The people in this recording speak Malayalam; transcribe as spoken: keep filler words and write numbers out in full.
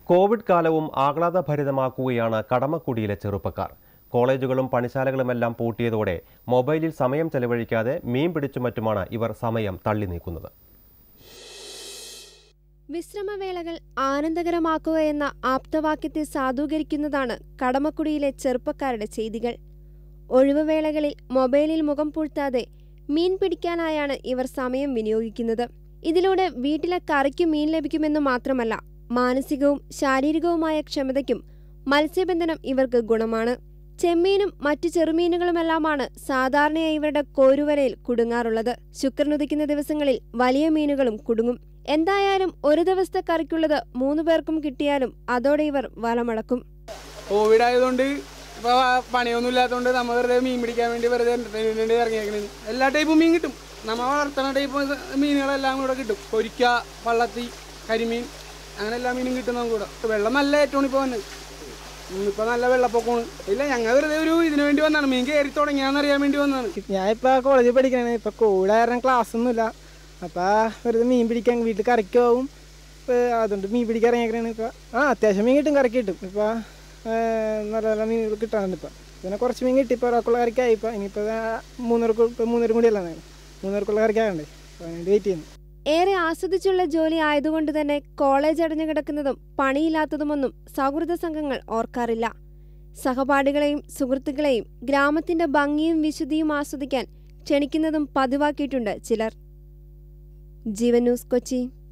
കോവിഡ് കാലവും ആഹ്ലാദഭരിതമാക്കുകയാണ് കടമക്കുടിയിലെ ചെറുപ്പക്കാർ. കോളേജുകളും പണിശാലകളുമെല്ലാം പൂട്ടിയതോടെ മൊബൈലിൽ സമയം ചെലവഴിക്കാതെ മീൻ പിടിച്ചും മറ്റുമാണ് ഇവർ സമയം തള്ളി നീക്കുന്നത്. വിശ്രമവേളകൾ ആനന്ദകരമാക്കുക എന്ന ആപ്തവാക്യത്തെ സാധൂകരിക്കുന്നതാണ് കടമക്കുടിയിലെ ചെറുപ്പക്കാരുടെ ചെയ്തികൾ. ഒഴിവുവേളകളിൽ മൊബൈലിൽ മുഖം പൂഴ്ത്താതെ മീൻ പിടിക്കാനായാണ് ഇവർ സമയം വിനിയോഗിക്കുന്നത്. ഇതിലൂടെ വീട്ടിലെ കറിക്ക് മീൻ ലഭിക്കുമെന്ന് മാത്രമല്ല, മാനസികവും ശാരീരികവുമായ ക്ഷമതയ്ക്കും മത്സ്യബന്ധനം ഇവർക്ക് ഗുണമാണ്. ചെമ്മീനും മറ്റു ചെറുമീനുകളുമെല്ലാമാണ് സാധാരണയായി ഇവരുടെ കോരുവലയിൽ കുടുങ്ങാറുള്ളത്. ശുക്രനുദിക്കുന്ന ദിവസങ്ങളിൽ വലിയ മീനുകളും കുടുങ്ങും. എന്തായാലും ഒരു ദിവസത്തെ കറിക്കുള്ളത് മൂന്നു പേർക്കും കിട്ടിയാലും അതോടെ ഇവർ വലമടക്കും. കോവിഡ് ആയതുകൊണ്ട് ഇപ്പോൾ പണിയൊന്നും ഇല്ലാത്തതുകൊണ്ട് നമ്മൾ വെറുതെ മീൻ പിടിക്കാൻ വേണ്ടി വെറുതെ എന്റർടൈൻമെന്റ് ഇറങ്ങിയേക്കണത്. എല്ലാ ടൈപ്പും മീൻ കിട്ടും. നമ്മൾ വളർത്തുന്ന ടൈപ്പ് മീനുകളെല്ലാം കൂടെ കിട്ടും. പൊരിക്ക, വള്ളത്തി, കരിമീൻ, അങ്ങനെ എല്ലാ മീനും കിട്ടും നമുക്ക് കൂടെ. വെള്ളം നല്ല ഏറ്റവും ഇപ്പോൾ വന്നത്. ഇപ്പം നല്ല വെള്ളപ്പൊക്കമാണ്. ഇല്ല, ഞങ്ങൾ വെറുതെ ഒരു ഇതിനു വേണ്ടി വന്നതാണ്. മീൻ കയറി തുടങ്ങിയാന്നറിയാൻ വേണ്ടി വന്നതാണ്. ഞാൻ ഇപ്പോൾ കോളേജിൽ പഠിക്കണേ. ഇപ്പോൾ കോവിഡ് കാരണം ക്ലാസ് ഒന്നുമില്ല. അപ്പോൾ വെറുതെ മീൻ പിടിക്കാൻ വീട്ടിൽ കറിക്ക് പോകും. അതുകൊണ്ട് മീൻ പിടിക്കാൻ ഇറങ്ങിയേക്കണേ. ഇപ്പോൾ ആ അത്യാവശ്യം മീൻ കിട്ടും, കറിക്ക് കിട്ടും. ഇപ്പോൾ നല്ല നല്ല മീനുകൾ കിട്ടാറുണ്ട്. ഇപ്പോൾ പിന്നെ കുറച്ച് മീൻ കിട്ടി. ഇപ്പോൾ ഒരാൾക്കുള്ള കറിക്കായി. ഇപ്പോൾ ഇനിയിപ്പോൾ മൂന്നൂർക്ക് ഇപ്പോൾ മൂന്നൂരും കൂടി അല്ല മൂന്നൂർക്കുള്ള കറിക്കാകണ്ടേ. അപ്പോൾ അതിന് വെയിറ്റ് ചെയ്യുന്നു. ഏറെ ആസ്വദിച്ചുള്ള ജോലി ആയതുകൊണ്ട് തന്നെ കോളേജ് അടഞ്ഞു കിടക്കുന്നതും പണിയില്ലാത്തതുമൊന്നും സൗഹൃദ സംഘങ്ങൾ ഓർക്കാറില്ല. സഹപാഠികളെയും സുഹൃത്തുക്കളെയും ഗ്രാമത്തിന്റെ ഭംഗിയും വിശുദ്ധിയും ആസ്വദിക്കാൻ ക്ഷണിക്കുന്നതും പതിവാക്കിയിട്ടുണ്ട് ചിലർ. ജീവൻ ന്യൂസ്, കൊച്ചി.